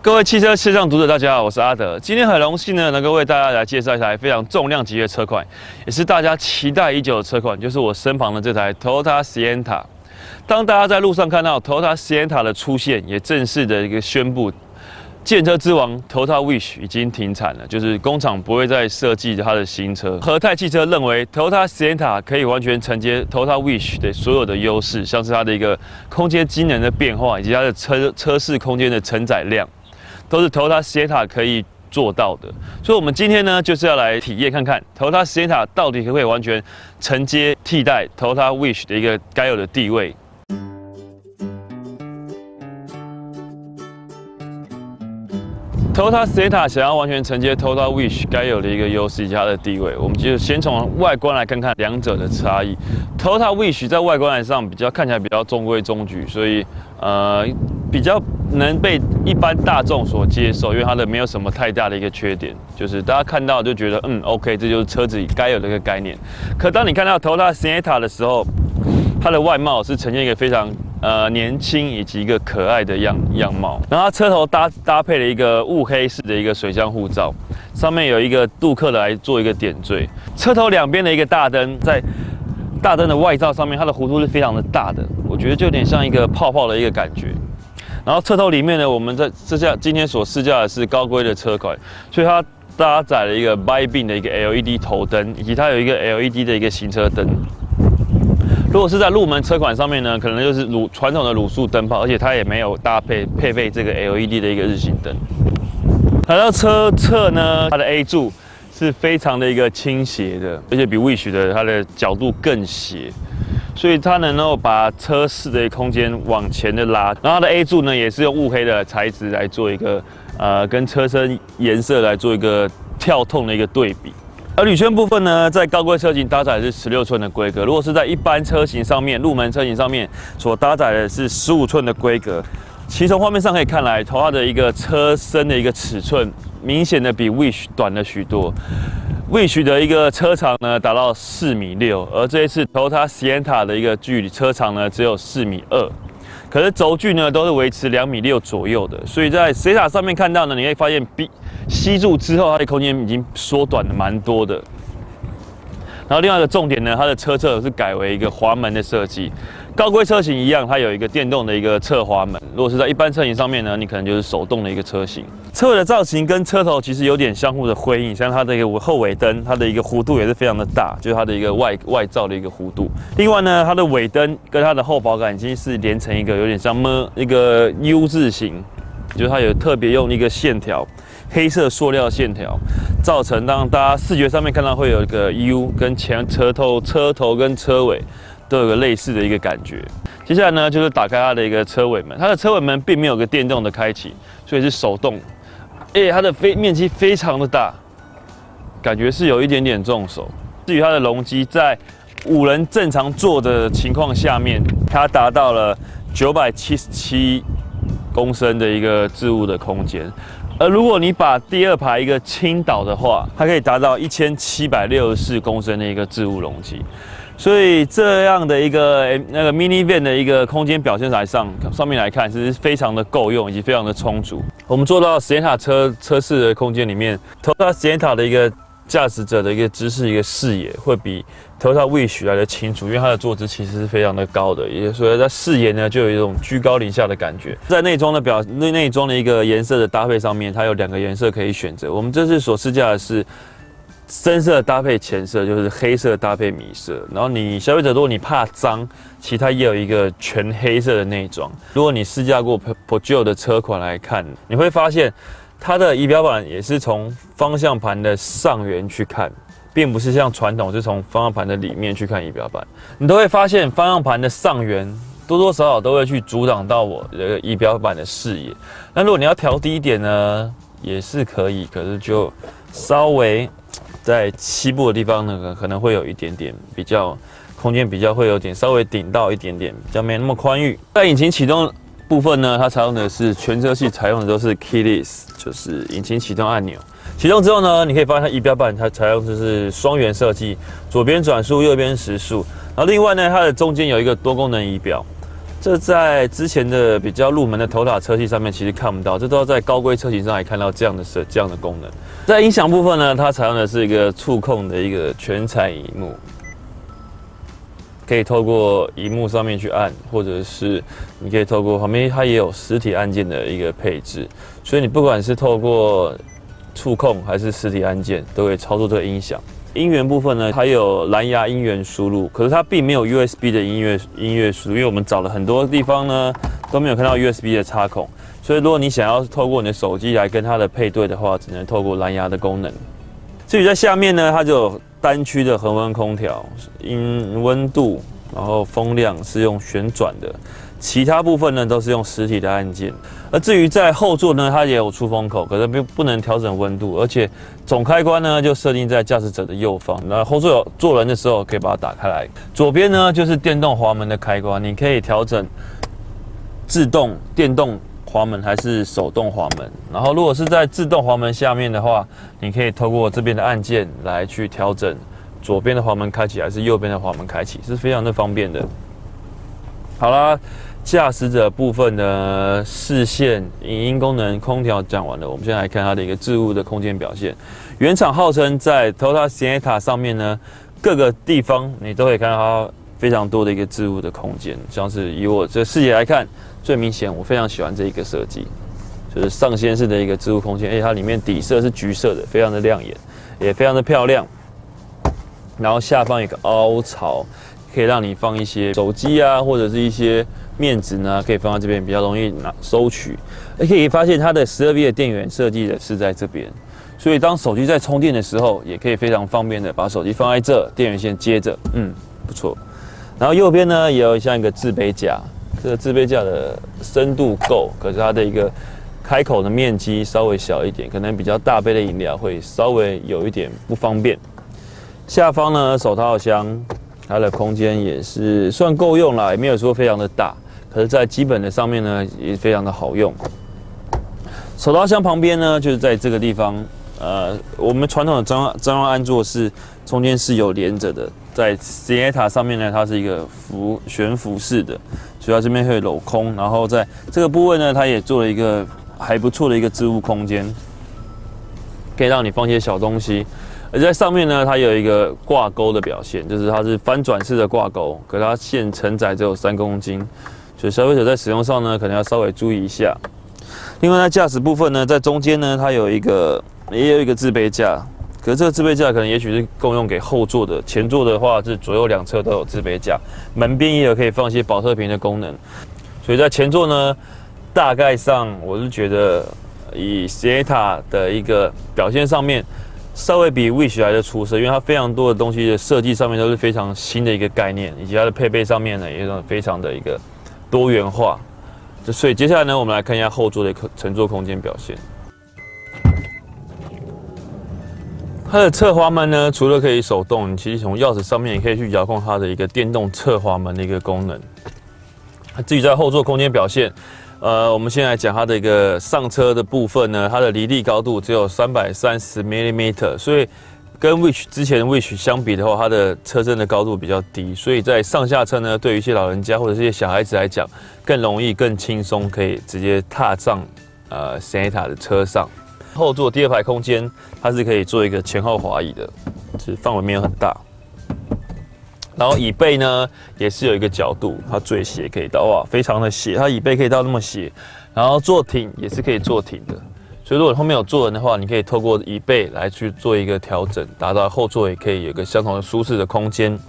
各位汽车线上读者，大家好，我是阿德。今天很荣幸呢，能够为大家来介绍一台非常重量级的车款，也是大家期待已久的车款，就是我身旁的这台 Toyota Sienna。当大家在路上看到 Toyota Sienna 的出现，也正式的一个宣布，建车之王 Toyota Wish 已经停产了，就是工厂不会再设计它的新车。和泰汽车认为 Toyota Sienna 可以完全承接 Toyota Wish 的所有的优势，像是它的一个空间机能的变化，以及它的车室空间的承载量。 都是 Toyota Sienna 可以做到的，所以我们今天呢，就是要来体验看看 Toyota Sienna 到底可不可以完全承接替代 Toyota Wish 的一个该有的地位。Toyota Sienna 想要完全承接 Toyota Wish 该有的一个优势以及它的地位，我们就先从外观来看看两者的差异。Toyota Wish 在外观上看起来比较中规中矩，所以比较能被一般大众所接受，因为它的没有什么太大的一个缺点，就是大家看到就觉得OK， 这就是车子该有的一个概念。可当你看到 Toyota Sienna 的时候，它的外貌是呈现一个非常年轻以及一个可爱的样貌，然后它车头搭配了一个雾黑式的一个水箱护罩，上面有一个镀铬的来做一个点缀，车头两边的一个大灯，在大灯的外罩上面，它的弧度是非常的大的，我觉得就有点像一个泡泡的一个感觉。然后车头里面呢，我们在今天所试驾的是高规的车款，所以它搭载了一个 Bi-beam 的一个 LED 头灯，以及它有一个 LED 的一个行车灯。 如果是在入门车款上面呢，可能就是传统的卤素灯泡，而且它也没有配备这个 LED 的一个日行灯。来到车侧呢，它的 A 柱是非常的一个倾斜的，而且比 Wish 的它的角度更斜，所以它能够把车室的空间往前的拉。然后它的 A 柱呢，也是用雾黑的材质来做一个跟车身颜色来做一个跳痛的一个对比。 而铝圈部分呢，在高规车型搭载的是16寸的规格，如果是在一般车型上面、入门车型上面所搭载的是15寸的规格。其实从画面上可以看来，Toyota的一个车身的一个尺寸明显的比 Wish 短了许多。Wish 的一个车长呢达到4.6米，而这一次 Toyota Sienna 的一个车长呢只有4.2米。 可是轴距呢都是维持2.6米左右的，所以在 Sienna 上面看到呢，你会发现吸住之后，它的空间已经缩短了蛮多的。然后另外一个重点呢，它的车侧是改为一个滑门的设计，高规车型一样，它有一个电动的一个侧滑门。如果是在一般车型上面呢，你可能就是手动的一个车型。车尾的造型跟车头其实有点相互的辉映，像它的一个后尾灯，它的一个弧度也是非常的大，就是它的一个外罩的一个弧度。另外呢，它的尾灯跟它的后保杆已经是连成一个有点像一个 U 字形，就是它有特别用一个线条。 黑色塑料线条，造成让大家视觉上面看到会有一个 U， 跟车头跟车尾都有个类似的一个感觉。接下来呢，就是打开它的一个车尾门，它的车尾门并没有个电动的开启，所以是手动。它的面积非常的大，感觉是有一点点重手。至于它的容积，在5人正常坐的情况下面，它达到了977公升的一个置物的空间。 而如果你把第二排一个倾倒的话，它可以达到1764公升的一个置物容积，所以这样的一个minivan 的一个空间表现上面来看，是非常的够用以及非常的充足。我们做到 Sienna 车室的空间里面 ，Toyota Sienna 的一个驾驶者的一个姿势、一个视野会比 Toyota Wish 来的清楚，因为它的坐姿其实是非常的高的，也所以在视野呢就有一种居高临下的感觉。在内装的一个颜色的搭配上面，它有2个颜色可以选择。我们这次所试驾的是深色搭配浅色，就是黑色搭配米色。然后消费者如果你怕脏，其实它也有一个全黑色的内装。如果你试驾过 Peugeot 的车款来看，你会发现。 它的仪表板也是从方向盘的上缘去看，并不是像传统是从方向盘的里面去看仪表板。你都会发现方向盘的上缘多多少少都会去阻挡到我的仪表板的视野。那如果你要调低一点呢，也是可以，可是就稍微在膝部的地方呢，可能会有一点点空间会有点稍微顶到一点点，比较没那么宽裕。在引擎启动 部分呢，它采用的是全车系采用的都是 keyless， 就是引擎启动按钮。启动之后呢，你可以发现它仪表板它采用的是双元设计，左边转速，右边时速。然后另外呢，它的中间有一个多功能仪表， 这在之前的比较入门的Toyota车系上面其实看不到，这都要在高规车型上来看到这样的功能。在音响部分呢，它采用的是一个触控的一个全彩萤幕，可以透过萤幕上面去按，或者是你可以透过旁边它也有实体按键的一个配置，所以你不管是透过触控还是实体按键，都可以操作这个音响。音源部分呢，它有蓝牙音源输入，可是它并没有 USB 的音乐输入，因为我们找了很多地方呢都没有看到 USB 的插孔，所以如果你想要透过你的手机来跟它的配对的话，只能透过蓝牙的功能。至于在下面呢，它就有单区的恒温空调，温度，然后风量是用旋转的，其他部分呢都是用实体的按键。而至于在后座呢，它也有出风口，可是不能调整温度，而且总开关呢就设定在驾驶者的右方，那后座有坐人的时候可以把它打开来。左边呢就是电动滑门的开关，你可以调整自动、电动滑门还是手动滑门。然后如果是在自动滑门下面的话，你可以透过这边的按键来去调整左边的滑门开启还是右边的滑门开启，是非常的方便的。好啦，驾驶者部分的视线、影音功能、空调讲完了，我们现在来看它的一个置物的空间表现。原厂号称在 Toyota Sienna 上面呢，各个地方你都可以看到它非常多的一个置物的空间，像是以我这视野来看，最明显我非常喜欢这一个设计，就是上掀式的一个置物空间，而且它里面底色是橘色的，非常的亮眼，也非常的漂亮。然后下方有一个凹槽，可以让你放一些手机啊，或者是一些面纸呢，可以放在这边，比较容易收取。而且可以发现它的12V 的电源设计的是在这边，所以当手机在充电的时候，也可以非常方便的把手机放在这，电源线接着，不错。然后右边呢也有像一个制杯架，这个制杯架的深度够，可是它的一个开口的面积稍微小一点，可能比较大杯的饮料会稍微有一点不方便。下方呢，手套箱，它的空间也是算够用啦，也没有说非常的大，可是，在基本的上面呢，也非常的好用。手套箱旁边呢，就是在这个地方，我们传统的张望安座是中间是有连着的，在 Sienna 上面呢，它是一个悬浮式的，所以它这边会镂空，然后在这个部位呢，它也做了一个还不错的一个置物空间，可以让你放一些小东西。而在上面呢，它有一个挂钩的表现，就是它是翻转式的挂钩，可它限承载只有3公斤，所以消费者在使用上呢，可能要稍微注意一下。另外在驾驶部分呢，在中间呢，它也有一个置杯架，可是这个置杯架可能也许是共用给后座的，前座的话是左右两侧都有置杯架，门边也有可以放一些保特瓶的功能，所以在前座呢，大概上我是觉得以 Sienna 的一个表现上面。稍微比 Wish 来的出色，因为它非常多的东西的设计上面都是非常新的一个概念，以及它的配备上面呢也是非常的一个多元化。所以接下来呢，我们来看一下后座的乘坐空间表现。它的侧滑门呢，除了可以手动，你其实从钥匙上面也可以去遥控它的一个电动侧滑门的一个功能。至于在后座空间表现。我们先来讲它的一个上车的部分呢，它的离地高度只有330 mm， 所以跟 Wish 之前的 Wish 相比的话，它的车身的高度比较低，所以在上下车呢，对于一些老人家或者是一些小孩子来讲，更容易、更轻松，可以直接踏上Sienna 的车上。后座第2排空间，它是可以做一个前后滑椅的，就是范围没有很大。然后椅背呢也是有一个角度，它最斜可以到哇，非常的斜，它椅背可以到那么斜。然后坐挺也是可以坐挺的，所以如果后面有坐人的话，你可以透过椅背来去做一个调整，达到后座也可以有一个相同的舒适的空间。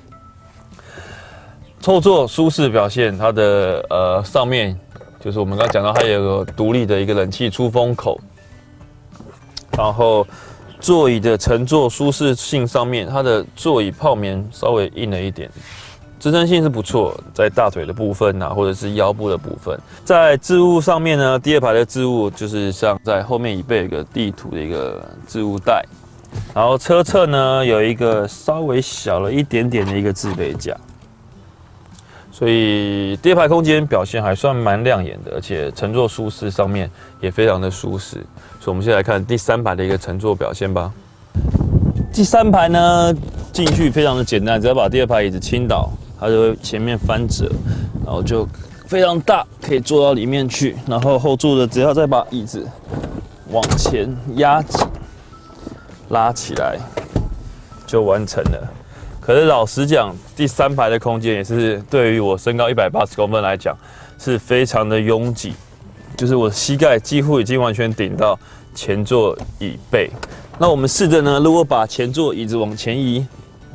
后座舒适表现，它的上面就是我们刚刚讲到，它有个独立的一个冷气出风口，然后。座椅的乘坐舒适性上面，它的座椅泡棉稍微硬了一点，支撑性是不错，在大腿的部分啊，或者是腰部的部分。在置物上面呢，第2排的置物就是像在后面椅背有个地图的一个置物袋，然后车侧呢有一个稍微小了一点点的一个置杯架，所以第2排空间表现还算蛮亮眼的，而且乘坐舒适上面也非常的舒适。所以我们先来看第3排的一个乘坐表现吧。第3排呢，进去非常的简单，只要把第2排椅子倾倒，它就会前面翻折，然后就非常大，可以坐到里面去。然后后座的只要再把椅子往前压紧、拉起来，就完成了。可是老实讲，第3排的空间也是对于我身高180公分来讲，是非常的拥挤，就是我膝盖几乎已经完全顶到前座椅背。那我们试着呢，如果把前座椅子往前移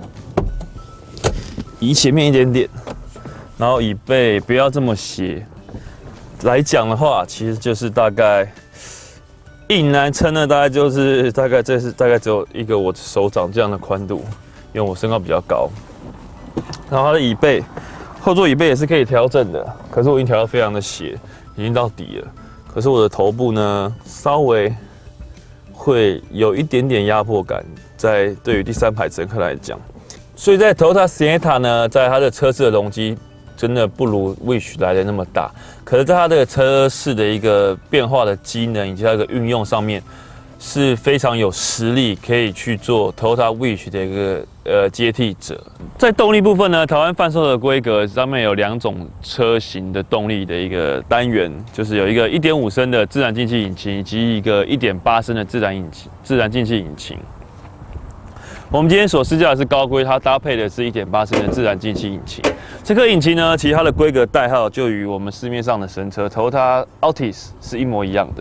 前面一点点，然后椅背不要这么斜来讲的话，其实就是大概硬来撑呢，大概这是大概只有一个我手掌这样的宽度，因为我身高比较高。然后它的椅背，后座椅背也是可以调整的，可是我已经调到非常的斜，已经到底了。可是我的头部呢，稍微会有一点点压迫感，在对于第3排乘客来讲。所以在 Toyota Sienna 呢，在它的车子的容积真的不如 Wish 来的那么大，可是在它的车室的一个变化的机能以及它的运用上面，是非常有实力可以去做 Toyota Wish 的一个接替者。在动力部分呢，台湾贩售的规格上面有2种车型的动力的一个单元，就是有一个1.5升的自然进气引擎，以及一个1.8升的自然进气引擎。我们今天所试驾的是高规，它搭配的是1.8升的自然进气引擎。这颗引擎呢，其实它的规格代号就与我们市面上的神车 Toyota Altis 是一模一样的。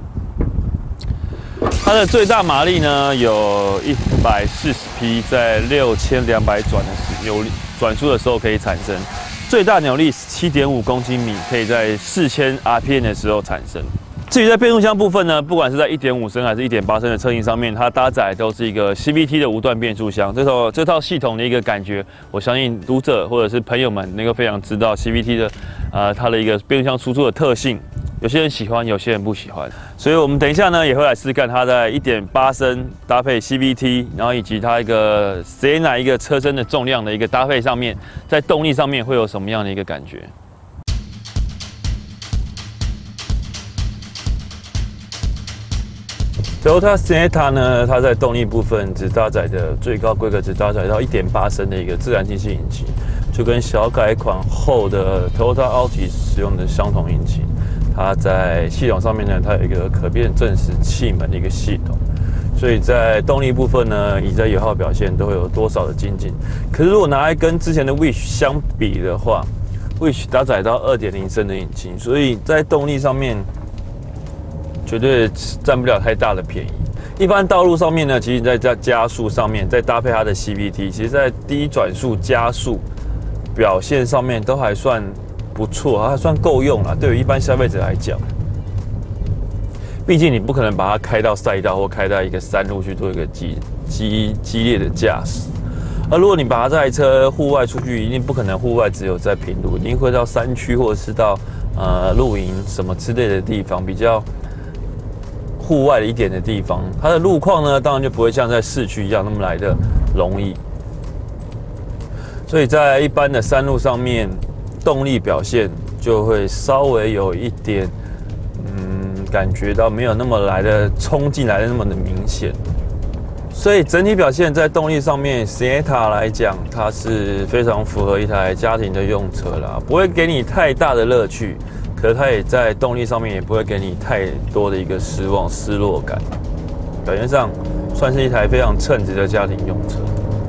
它的最大马力呢有140匹，在6200转速的时候可以产生；最大扭力7.5公斤米，可以在4000 RPM 的时候产生。至于在变速箱部分呢，不管是在1.5升还是1.8升的车型上面，它搭载都是一个 CVT 的无段变速箱。这套系统的一个感觉，我相信读者或者是朋友们能够非常知道 CVT 的它的一个变速箱输出的特性。有些人喜欢，有些人不喜欢。所以我们等一下呢也会来试看它在1.8升搭配 CVT， 然后以及它一个 Sienna 一个车身的重量的一个搭配上面，在动力上面会有什么样的一个感觉。Toyota Sienna 呢，它在动力部分只搭载的最高规格只搭载到1.8升的一个自然进气引擎，就跟小改款后的 Toyota Altis 使用的相同引擎。它在系统上面呢，它有一个可变正时气门的一个系统，所以在动力部分呢，以及在油耗表现都会有多少的精进。可是如果拿来跟之前的 Wish 相比的话，Wish 搭载到2.0升的引擎，所以在动力上面绝对占不了太大的便宜。一般道路上面呢，其实在加速上面，再搭配它的 CVT， 其实在低转速加速表现上面都还算不错，还算够用啦。对于一般消费者来讲，毕竟你不可能把它开到赛道或开到一个山路去做一个激烈的驾驶。而如果你把它这台车户外出去，一定不可能户外只有在平路，一定会到山区或者是到露营什么之类的地方，比较户外的一点的地方，它的路况呢，当然就不会像在市区一样那么来的容易。所以在一般的山路上面，动力表现就会稍微有一点，感觉到没有那么来的冲进来的那么的明显。所以整体表现在动力上面 ，Sienna 来讲，它是非常符合一台家庭的用车啦，不会给你太大的乐趣。可是它也在动力上面也不会给你太多的一个失落感，表现上算是一台非常称职的家庭用车。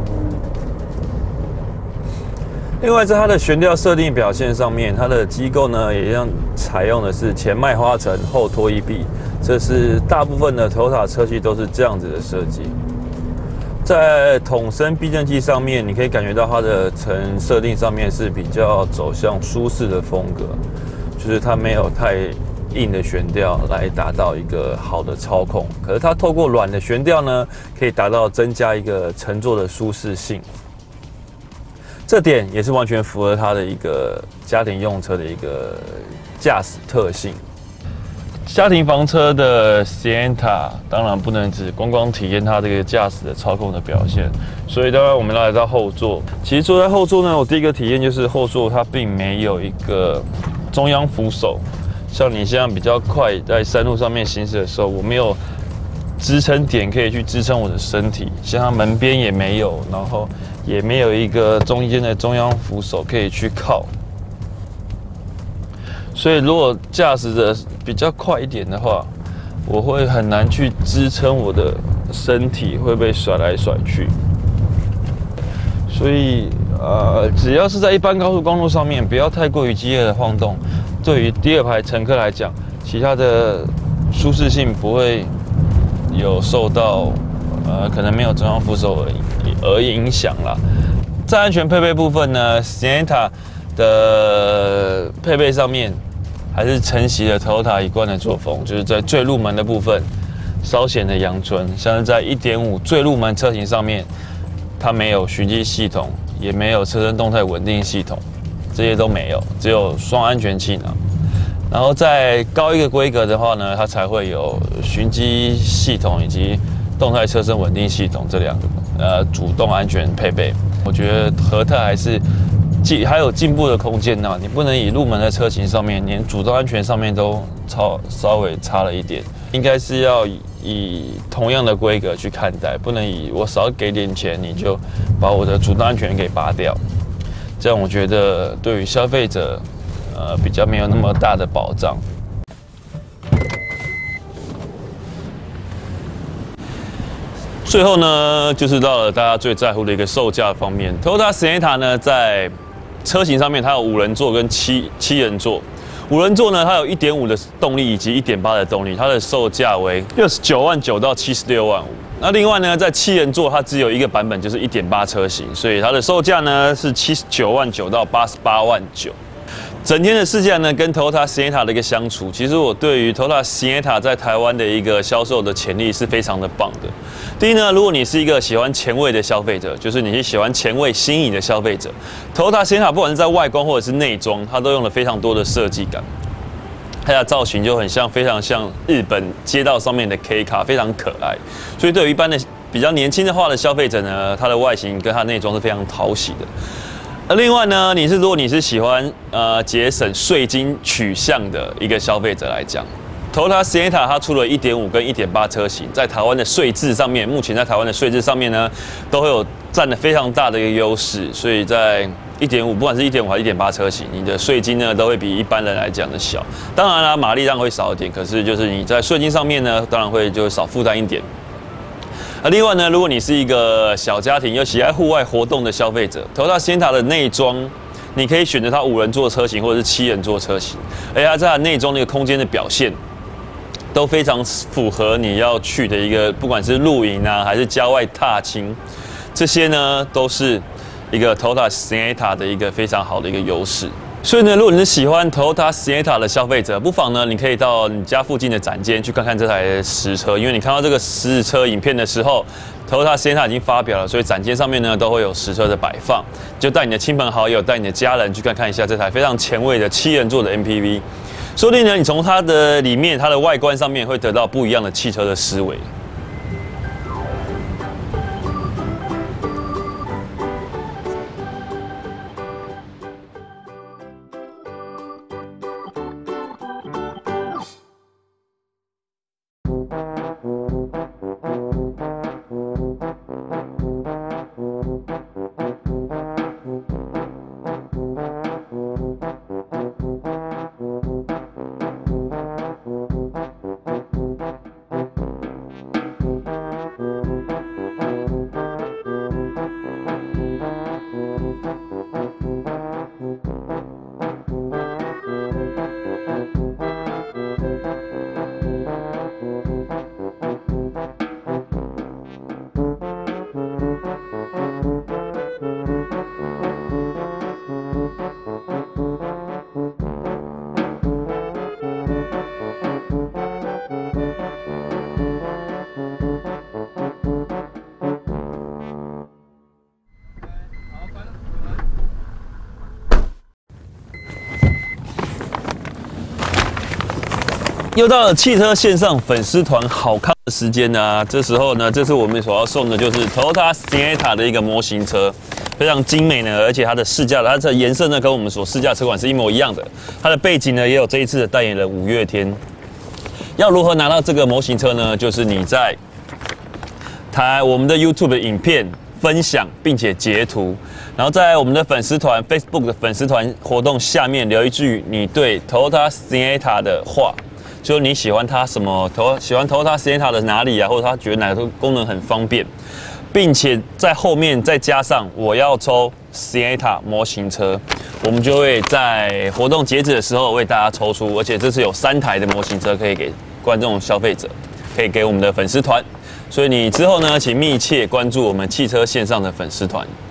另外，在它的悬吊设定表现上面，它的机构呢也一样采用的是前麦花臣后拖衣臂，这是大部分的 Toyota 车系都是这样子的设计。在筒身避震器上面，你可以感觉到它的设定上面是比较走向舒适的风格。就是它没有太硬的悬吊来达到一个好的操控，可是它透过软的悬吊呢，可以达到增加一个乘坐的舒适性。这点也是完全符合它的一个家庭用车的一个驾驶特性。家庭房车的 Sienna 当然不能只光体验它这个驾驶的操控的表现，所以当然我们来到后座。其实坐在后座呢，我第一个体验就是后座它并没有一个中央扶手，像你现在比较快在山路上面行驶的时候，我没有支撑点可以去支撑我的身体，像它门边也没有，然后也没有一个中间的中央扶手可以去靠。 所以如果驾驶的比较快一点的话，我会很难去支撑我的身体，会被甩来甩去。所以只要是在一般高速公路上面，不要太过于激烈的晃动，对于第二排乘客来讲，其他的舒适性不会有受到可能没有中央扶手而影响啦。在安全配备部分呢 ，Sienna 的配备上面还是承袭了 Toyota 一贯的作风，就是在最入门的部分稍显的阳春，像是在 1.5 最入门车型上面，它没有循迹系统，也没有车身动态稳定系统，这些都没有，只有双安全气囊。然后在高一个规格的话呢，它才会有循迹系统以及动态车身稳定系统这两个主动安全配备。我觉得和泰还有进步的空间呐，你不能以入门的车型上面，连主动安全上面都稍微差了一点，应该是要以同样的规格去看待，不能以我少给点钱你就把我的主动安全给拔掉，这样我觉得对于消费者比较没有那么大的保障。最后呢，就是到了大家最在乎的一个售价方面。Toyota Sienna 呢，在车型上面它有5人座跟七人座。5人座呢，它有 1.5 的动力以及 1.8 的动力，它的售价为69.9万到76.5万。那另外呢，在7人座它只有一个版本，就是 1.8 车型，所以它的售价呢是79.9万到88.9万。整天的试驾呢，跟 Toyota Sienna 的一个相处，其实我对于 Toyota Sienna 在台湾的一个销售的潜力是非常的棒的。第一呢，如果你是一个喜欢前卫的消费者，就是你是喜欢前卫新颖的消费者 ，Toyota Sienna 不管是在外观或者是内装，它都用了非常多的设计感。它的造型就非常像日本街道上面的 K 卡，非常可爱。所以对于一般的比较年轻化的消费者呢，它的外形跟它的内装是非常讨喜的。另外呢，如果你是喜欢节省税金取向的一个消费者来讲，Toyota Sienna 它出了 1.5 跟 1.8 车型，在台湾的税制上面，目前在台湾的税制上面呢，都会有占了非常大的一个优势，所以在1.5，不管是1.5还是1.8车型，你的税金呢都会比一般人来讲的小。当然啦，马力量会少一点，可是就是你在税金上面呢，当然会就少负担一点。另外呢，如果你是一个小家庭又喜爱户外活动的消费者 ，Toyota Sienna 的内装，你可以选择它5人座车型或者是7人座车型，而它在它内装那个空间的表现，都非常符合你要去的一个，不管是露营啊，还是郊外踏青，这些呢都是一个 Toyota Sienna 的一个非常好的一个优势。所以呢，如果你是喜欢 Toyota Sienna 的消费者，不妨呢，你可以到你家附近的展间去看看这台实车，因为你看到这个实车影片的时候 ，Toyota Sienna 已经发表了，所以展间上面呢都会有实车的摆放，就带你的亲朋好友、带你的家人去看看一下这台非常前卫的7人座的 MPV， 说不定呢，你从它的里面、它的外观上面会得到不一样的汽车的思维。又到了汽车线上粉丝团好康的时间啊！这时候呢，这次我们所要送的就是 Toyota Sienna 的一个模型车，非常精美呢，而且它的它的颜色呢跟我们所试驾车款是一模一样的。它的背景呢也有这一次的代言人5月天。要如何拿到这个模型车呢？就是你在我们的 YouTube 影片分享并且截图， 然后在我们的粉丝团 Facebook 的粉丝团活动下面留一句你对 Toyota Sienna 的话，就是你喜欢它什么，喜欢 Toyota Sienna 的哪里啊，或者他觉得哪个功能很方便，并且在后面再加上我要抽 Sienna 模型车，我们就会在活动截止的时候为大家抽出，而且这次有3台的模型车可以给观众消费者，可以给我们的粉丝团，所以你之后呢，请密切关注我们汽车线上的粉丝团。